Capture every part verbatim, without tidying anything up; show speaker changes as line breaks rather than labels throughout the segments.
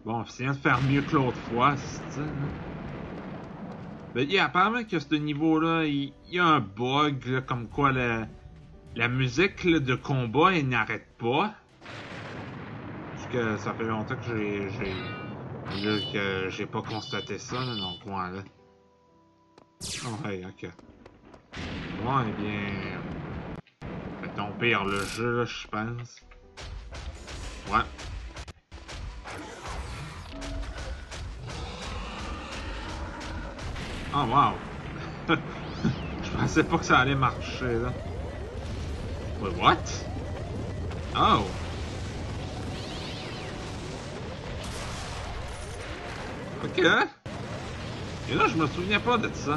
Bon, essayons de faire mieux que l'autre fois, c'est ça. Ben, yeah, apparemment que ce niveau-là, il y, y a un bug, là, comme quoi la, la musique là, de combat, elle n'arrête pas. Parce que ça fait longtemps que j'ai j'ai que j'ai pas constaté ça, là, donc ouais, là. Oh, hey, ok. Bon, eh bien... Fait ton pire le jeu, là, je pense. Ouais. Oh, wow. Je pensais pas que ça allait marcher, là. Wait, what? Oh. Ok. Et là, je me souviens pas de ça.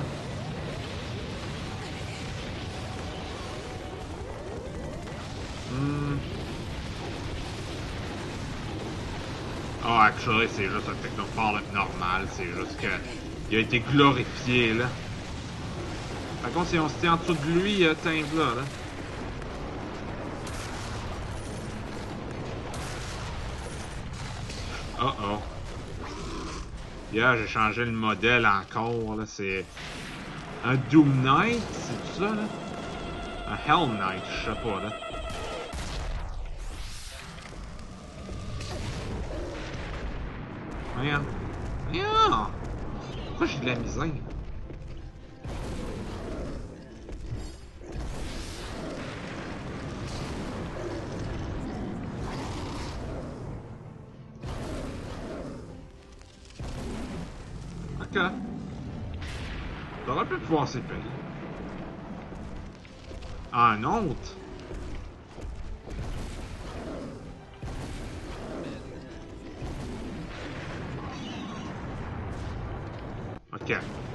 Hmm. Oh, actually, c'est juste un technophile normal. C'est juste que... Il a été glorifié, là. Par contre, si on se tient en dessous de lui, euh, tiens là, là. Oh oh. Yeah, j'ai changé le modèle encore, là. C'est... Un Doom Knight, c'est tout ça, là? Un Hell Knight, je sais pas, là. Voyons. Voyons! Pourquoi j'ai de la misère? Ok. T'aurais pu pouvoir s'épayer. Ah, un autre? Ok.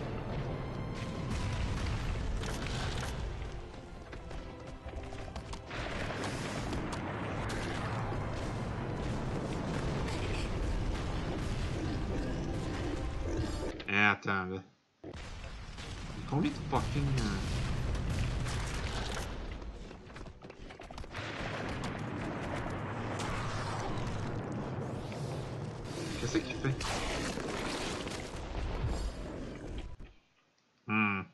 Eh, attends, là. Combien de fucking... Euh... Qu'est-ce qu'il fait? Hmm.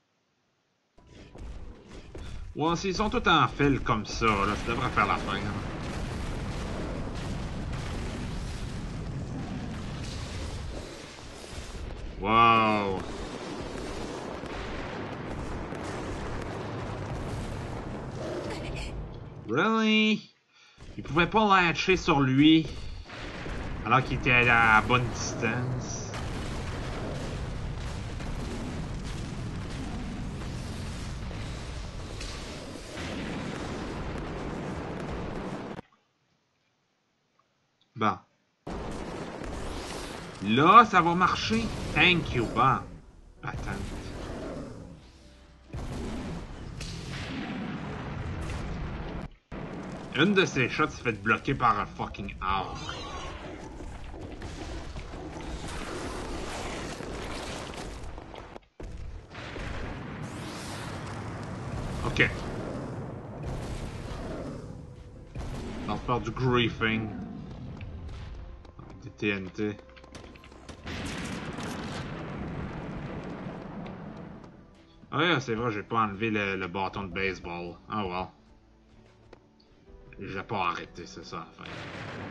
Ouais, s'ils sont tous en fil comme ça, là, ça devrait faire l'affaire. Hein. Wow! Really? Il pouvait pas lâcher sur lui alors qu'il était à la bonne distance. Bon. Là, ça va marcher. Thank you, bon. Patente. Une de ces shots s'est fait bloquer par un fucking arbre. Ok. On va faire du griefing. Des T N T. Ah ouais, c'est vrai, j'ai pas enlevé le, le bâton de baseball. Ah oh, well. J'ai pas arrêté, c'est ça, en fait.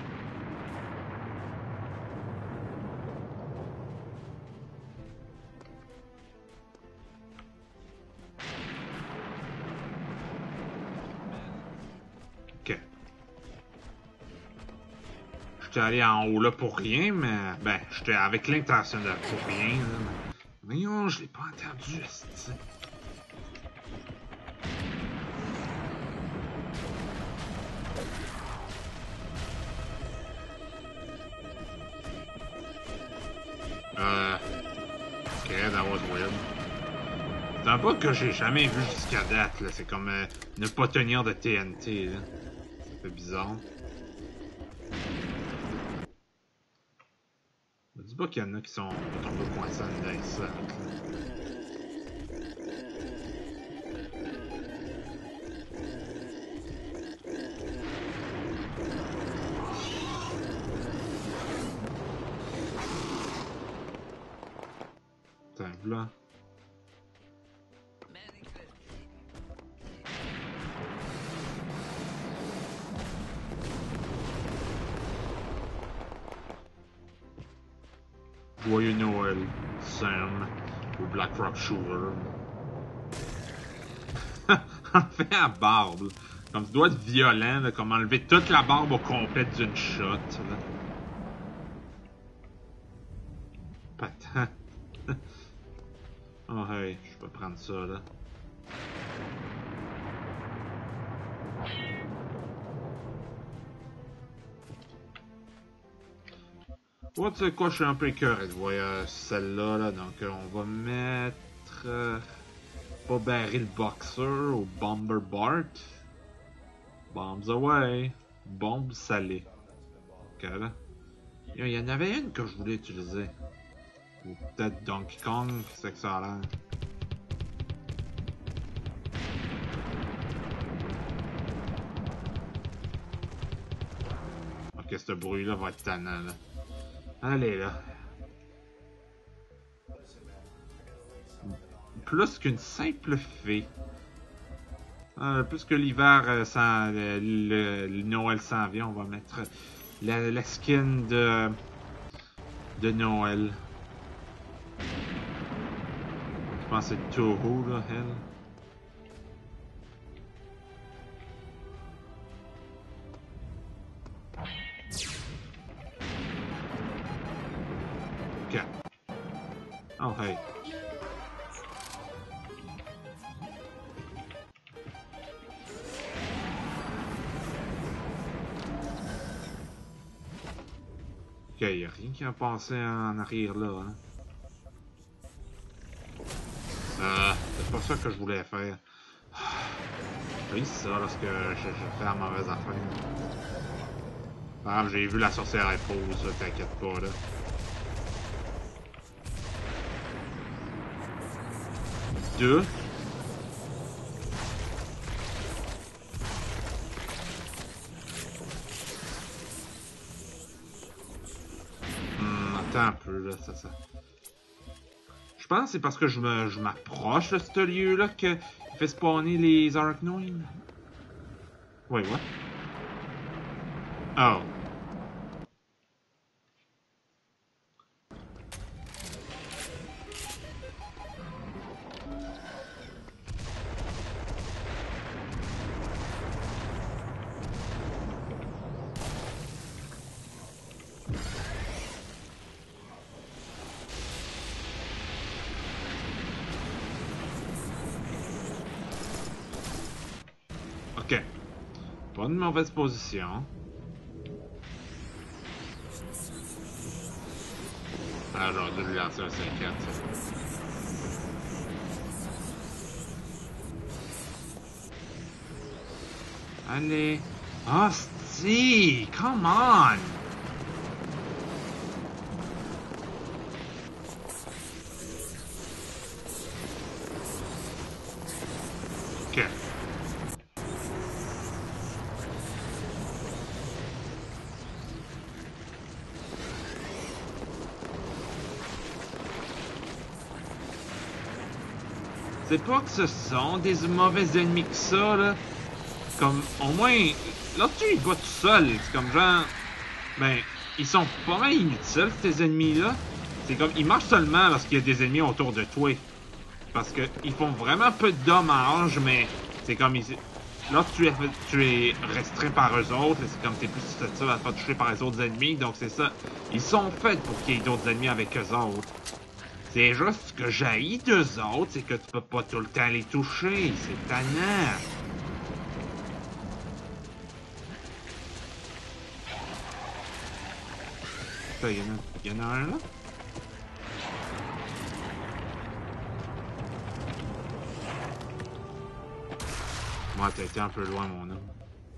Ok. J'étais allé en haut là pour rien, mais... Ben, j'étais avec l'intention de pour rien, là. Mais non, je l'ai pas entendu, c'est... Euh... Ok, that was weird. C'est un bug que j'ai jamais vu jusqu'à date, là. C'est comme euh, ne pas tenir de T N T, là. Ça fait bizarre. Dis pas qu'il y en a qui sont tombés coincés dans ça. là. Joyeux Noël, Sam, ou Black Rock Shooter. Enlever la barbe. Comme tu dois être violent, là, comme enlever toute la barbe au complet d'une shot. Là. Patent. Oh hey, je peux prendre ça là. Ouais, tu sais quoi, je suis un peu écœuré de voir euh, celle-là, là, donc euh, on va mettre... Euh, pas Barry le Boxer ou Bomber Bart. Bombs away. Bombes salées. Ok, là. Il y en avait une que je voulais utiliser. Ou peut-être Donkey Kong, c'est que ça a l'air. Ok, ce bruit-là va être tannant, là. Allez, là. Plus qu'une simple fée. Euh, plus que l'hiver, euh, sans, le, le, le Noël s'en vient, on va mettre la, la skin de, de Noël. Je pense que c'est Toho, là, elle. Ok. Oh, hey. Ok, y a rien qui a passé en arrière là. Hein. Euh, c'est pas ça que je voulais faire. Oui, c'est ça lorsque je, je fais la mauvaise affaire. Ah, j'ai vu la sorcière épouse, ça, t'inquiète pas là. Deux. Hmm, attends un peu là, ça, ça. Je pense que c'est parce que je me, je m'approche de ce lieu-là que fait spawner les Arknoid. Oui, ouais. Oh. Ok. Pas une mauvaise position. Ah, j'aurais dû lui lancer un cinq quatre. Allez. Hostie! Come on! Ok. C'est pas que ce sont des mauvais ennemis que ça, là. Comme, au moins, là, tu y vas tout seul. C'est comme genre... Ben, ils sont pas mal inutiles, ces ennemis-là. C'est comme, ils marchent seulement lorsqu'il y a des ennemis autour de toi. Parce que ils font vraiment peu de dommages, mais c'est comme... Ils... Là, tu es, tu es restreint par eux autres. C'est comme, t'es plus susceptible à te faire toucher par les autres ennemis. Donc, c'est ça. Ils sont faits pour qu'il y ait d'autres ennemis avec eux autres. C'est juste que j'haïs d'eux autres, c'est que tu peux pas tout le temps les toucher. C'est tannant. Il y, en a, il y en a un là? Moi, t'as été un peu loin, mon homme.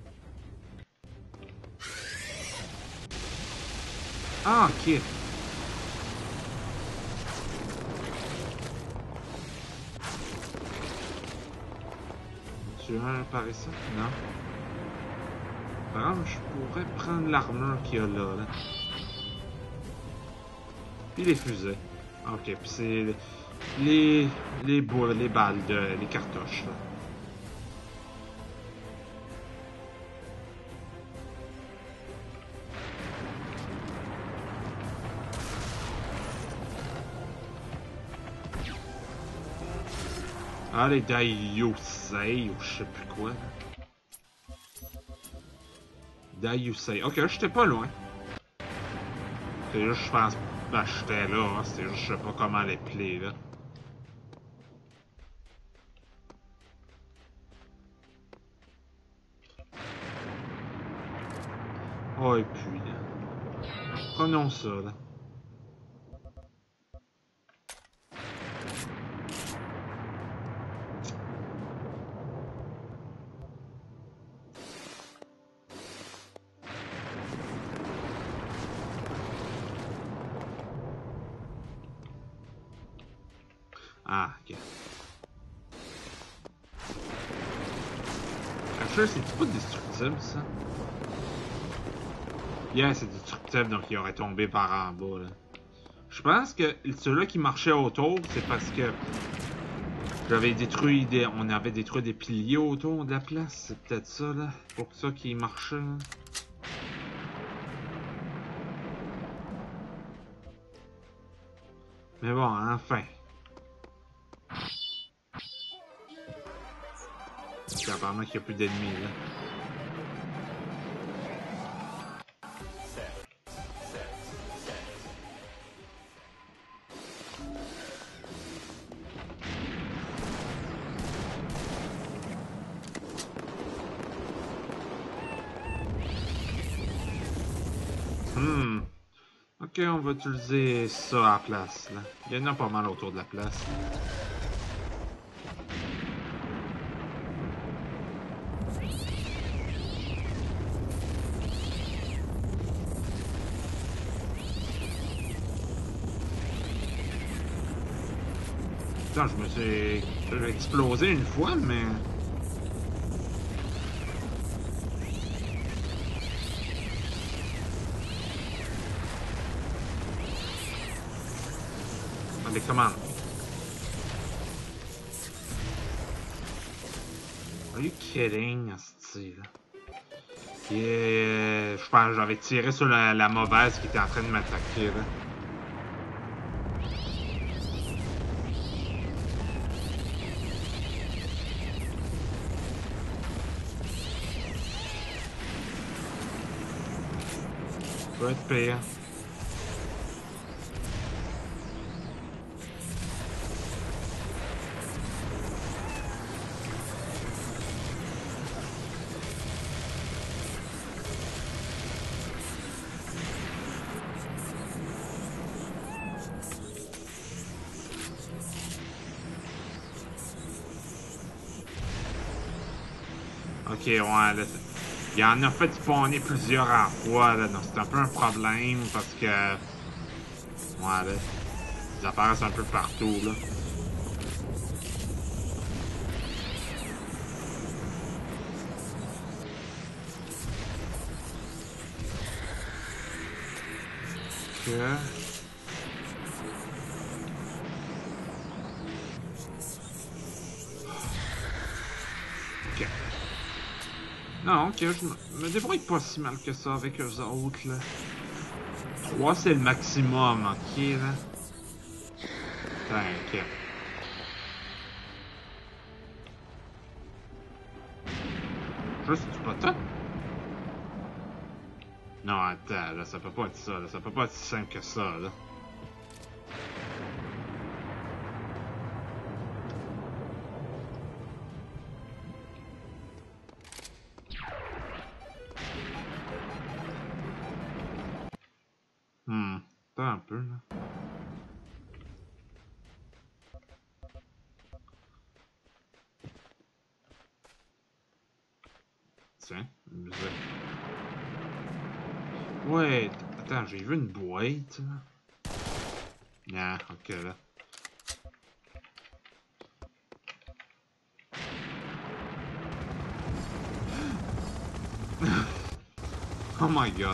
Ah, ok. Tu as un par ici? Non. Par exemple, je pourrais prendre l'armure qu'il y a là, là. Puis les fusées. Ok, puis c'est Les... les boules, les balles, de, les cartouches, là. Ah, les Daiyusei, ou je sais plus quoi. Daiyusei. Ok, j'étais pas loin. C'est juste, je pense... Ben, j'étais là, hein. C'était juste, je sais pas comment les play, là. Oh, et puis, là. Prenons ça, là. Ah, ok. Crasher, c'est pas destructible, ça? Yeah, c'est destructible, donc il aurait tombé par en bas, là. Je pense que ceux-là qui marchaient autour, c'est parce que j'avais détruit des... on avait détruit des piliers autour de la place. C'est peut-être ça, là. Pour ça qu'ils marchaient, là. Mais bon, enfin. Apparemment qu'il n'y a plus d'ennemis, là. Hmm. Ok, on va utiliser ça à la place, là. Il y en a pas mal autour de la place. Putain, je me suis... j'ai explosé une fois, mais... Allez, comment? Are you kidding, asti, là? Yeah, je pense que j'avais tiré sur la, la mauvaise qui était en train de m'attaquer, là. Ça va être pire. Ok, ouais, là, il y en a fait spawner plusieurs à la fois, là, donc c'est un peu un problème, parce que... Ouais, là, ils apparaissent un peu partout, là. Ok... Ok. Non, ok, je me, me débrouille pas si mal que ça avec eux autres, là. trois, c'est le maximum, ok, là. Attends, ok. Juste du potin? Non, attends, là, ça peut pas être ça, là. Ça peut pas être si simple que ça, là. Hmm, attends un peu, là. Tiens, une musique. Ouais, attends, j'ai vu une boîte, là. Ah, ok, là. Oh my god.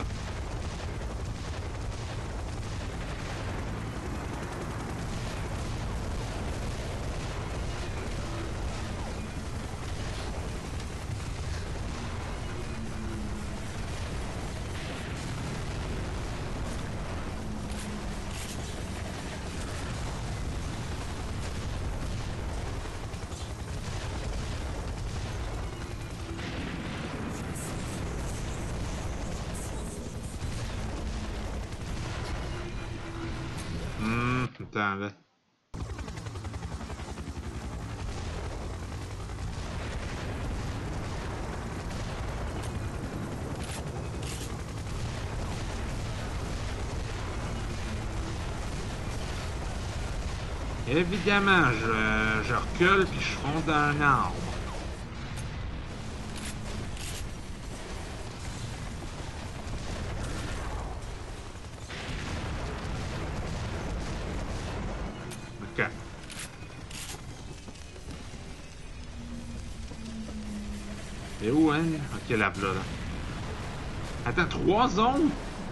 Attends, là. Évidemment, je, je recule puis je fonce dans un arbre. Ok. Et où, hein? Ok, là, là, là. Attends, trois zones?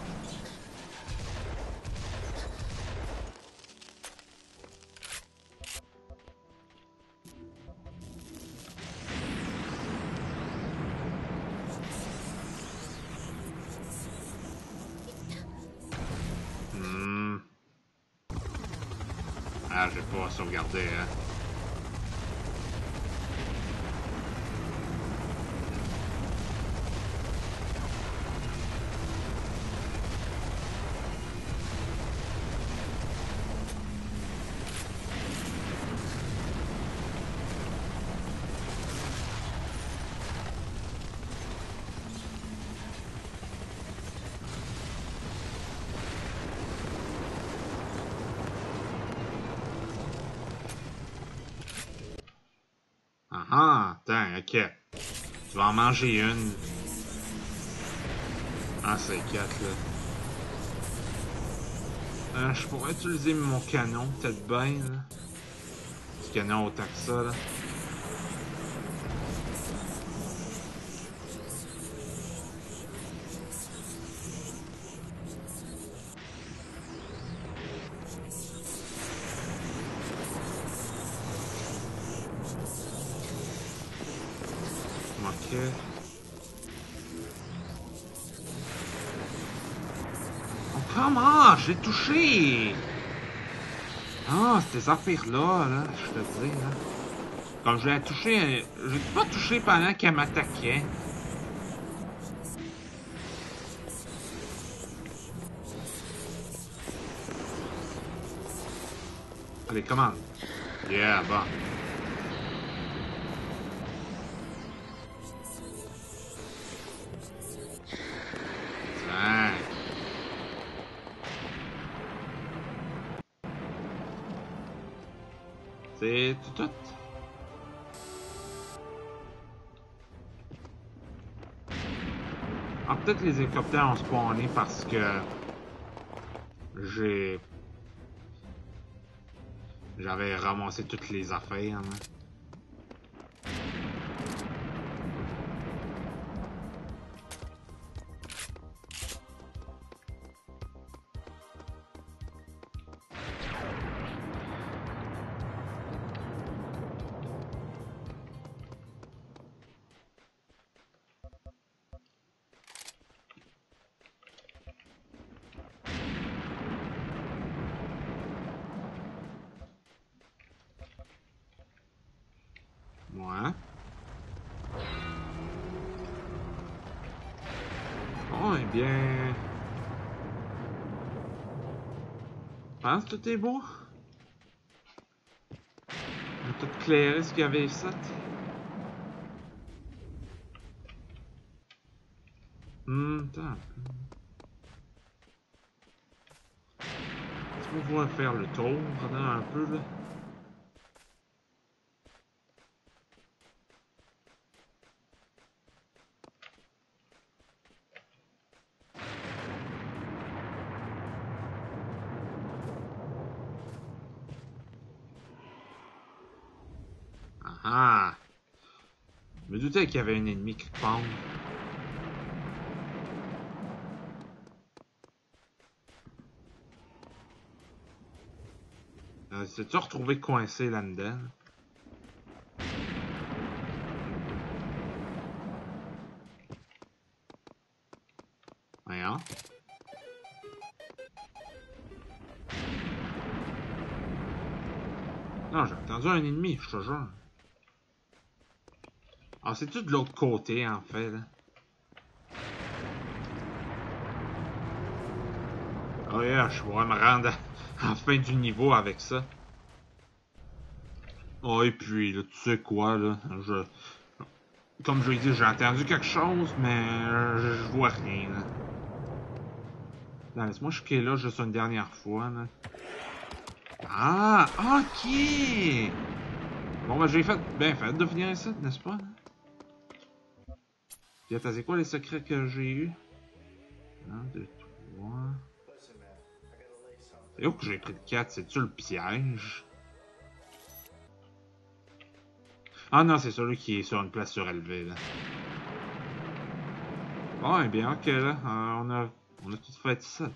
Hmm. Ah, j'ai pas sauvegardé, hein. Ah ah, attends, ok. Tu vas en manger une. Ah, c'est quatre, là. Euh, je pourrais utiliser mon canon, peut-être bien, là. Du canon autant que ça, là. Ok. Oh, comment? J'ai touché! Ah, ces affaires-là, là, je te dis, là. Comme je l'ai touché, j'ai pas touché pendant qu'elle m'attaquait. Allez, commande. Yeah, bon. Tiens. C'est tout tout. Ah, peut-être les hélicoptères ont spawné parce que j'ai... J'avais ramassé toutes les affaires, hein. Ouais. Oh, eh bien... Je pense que tout est beau. On a tout clairé ce qu'il y avait ici. Hum, attends. Est-ce qu'on va faire le tour, là, un peu, là? Ah ah! Je me doutais qu'il y avait un ennemi quelque part. Euh, T'es-tu retrouvé coincé là-dedans? Voyons. Non, j'ai entendu un ennemi, je te jure. Ah, c'est-tu de l'autre côté, en fait, là? Oh yeah, je pourrais me rendre à la fin du niveau avec ça. Oh, et puis, là, tu sais quoi, là, je... Comme je l'ai dit, j'ai entendu quelque chose, mais je, je vois rien, là. Là, laisse-moi checker là juste une dernière fois, là. Ah, ok! Bon, ben, j'ai fait... Ben, fait de finir ici, n'est-ce pas? Puis, attends, c'est quoi les secrets que j'ai eu? un, deux, trois... C'est où que j'ai pris le quatre? C'est-tu le piège? Ah non, c'est celui qui est sur une place surélevée, là. Bon, eh bien, ok, là. Euh, on a... On a tout fait ça.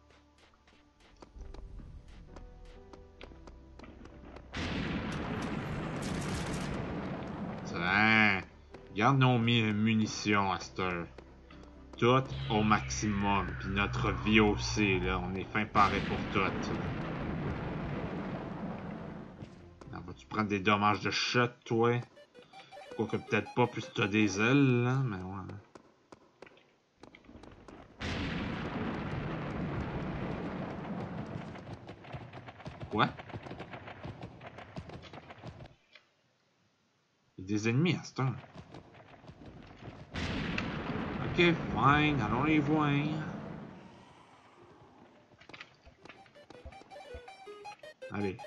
Tiens, garde nos munitions à cette heure. Tout au maximum. Puis notre vie aussi, là. On est fin paré pour tout. Là, vas-tu prendre des dommages de shot, toi? Quoique peut-être pas, puisque t'as des ailes, là. Mais ouais. Quoi? Il y a des ennemis à cette heure. Ok, fine. Allons les voir. Allez.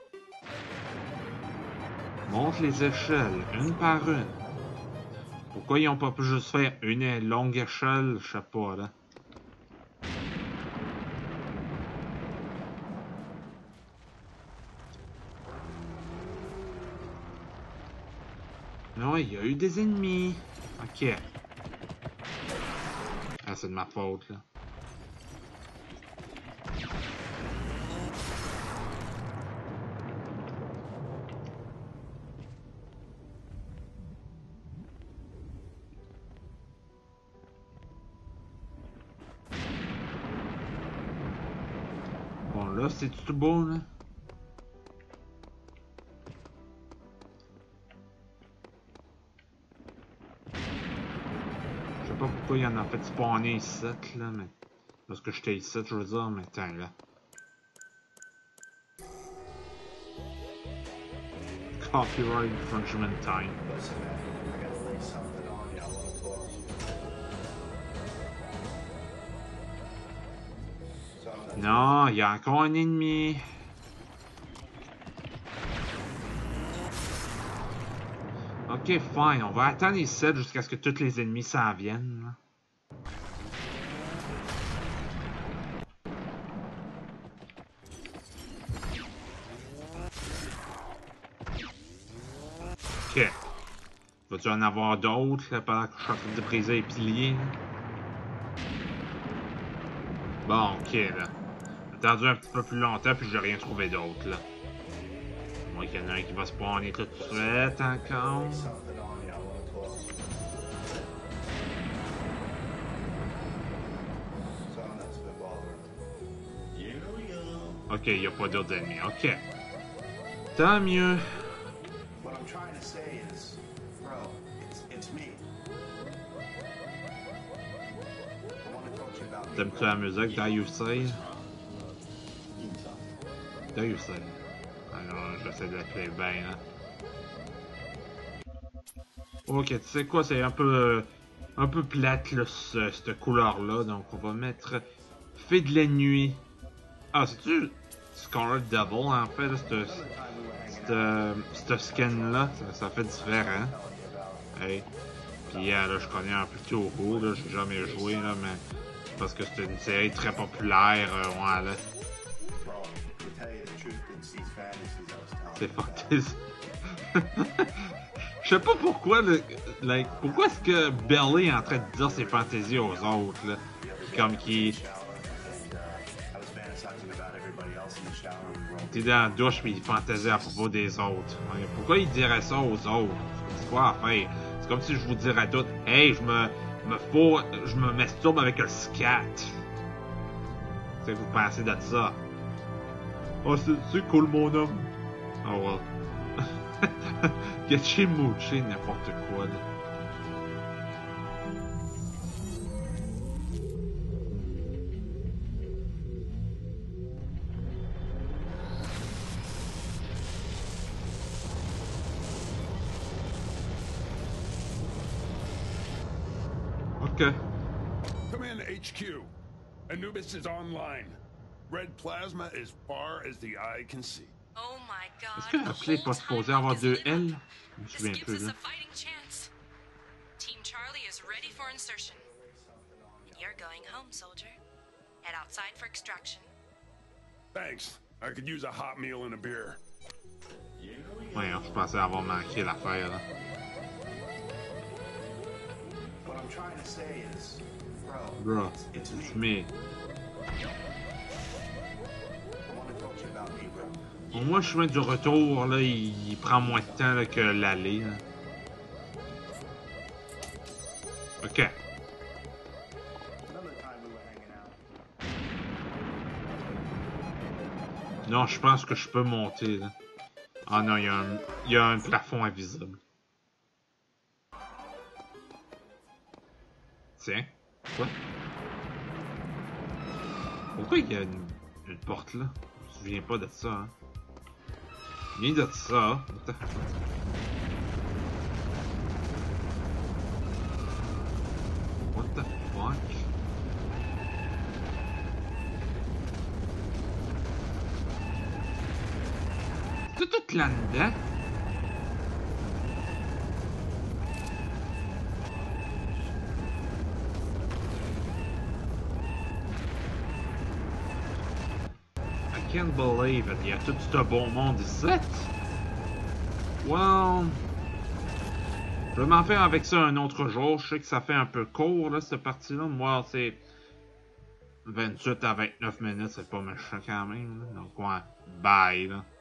Monte les échelles, une par une. Pourquoi ils ont pas pu juste faire une longue échelle? Je sais pas, là. Non, il y a eu des ennemis. Ok. Ah, c'est de ma faute, là. Bon, là, c'est tout beau, là. Je sais pas pourquoi il y en a fait spawner ici, là, mais... Parce que j'étais ici, je veux dire, mais tiens, là. Copyright infringement time. Non, il y a encore un ennemi. Ok, fine. On va attendre ici jusqu'à ce que tous les ennemis s'en viennent. Ok. Vas-tu en avoir d'autres pendant que je suis en train de briser les piliers? Bon, ok, là. J'ai attendu un petit peu plus longtemps, puis j'ai rien trouvé d'autre, là. Moi, qu'il y en a un qui va spawner tout de suite, encore. Ok, il n'y a pas d'autres ennemis, ok. Tant mieux. T'aimes-tu la musique d'I U C? d'I U C. Alors, j'essaie de l'appeler bien, là. Ok, tu sais quoi, c'est un peu... un peu plate, là, ce, cette couleur-là. Donc, on va mettre... Fée de la nuit. Ah, c'est-tu... Scarlet Devil, en fait, là, cette skin-là. Ça, ça fait différent. Hey. Puis, euh, là, je connais un peu tout au bout, là. J'ai jamais joué, là, mais... Parce que c'est une série très populaire, euh, ouais, là. C'est fantasy. Je sais pas pourquoi, le, like, pourquoi est-ce que Belly est en train de dire ses fantaisies aux autres, là? Comme qui... T'es dans la douche pis il fantaisait à propos des autres. Pourquoi il dirait ça aux autres? C'est quoi à faire? C'est comme si je vous dirais tout, hey, je me... me faut... je me masturbe avec un scat. Qu'est-ce que vous pensez de ça? Oh, c'est cool, mon homme. Oh, well. Getché mouché, n'importe quoi, là.
Command H Q. Anubis is online. Red plasma as far as the eye can see.
Oh my god.
Est-ce que Rappeler n'est pas supposé avoir deux L? Je me souviens plus, là.
Team Charlie is ready for insertion. You're going home, soldier. Head outside for extraction.
Thanks. I could use a hot meal and a beer.
Ouais, je pensais avoir manqué l'affaire, là.
What I'm trying to say is, bro,
Bro,
it's,
it's
me.
me.
I want to talk to you about me, bro.
Pour moi, le chemin du retour, là, il, il prend moins de temps là, que l'aller. Là. Ok.
Another time we were hanging out.
Non, je pense que je peux monter, là. Ah non, il y a un, il y a un plafond invisible. Tiens. Quoi? Pourquoi il y a une, une porte là? Je me souviens pas de ça, hein. Ni de ça. What the... What the fuck? C'est tout là-dedans? I can't believe it. Il y a tout ce bon monde ici. Well... Je vais m'en faire avec ça un autre jour. Je sais que ça fait un peu court, là, cette partie-là. Moi, c'est... vingt-huit à vingt-neuf minutes, c'est pas méchant quand même. Là. Donc, ouais. Bye, là.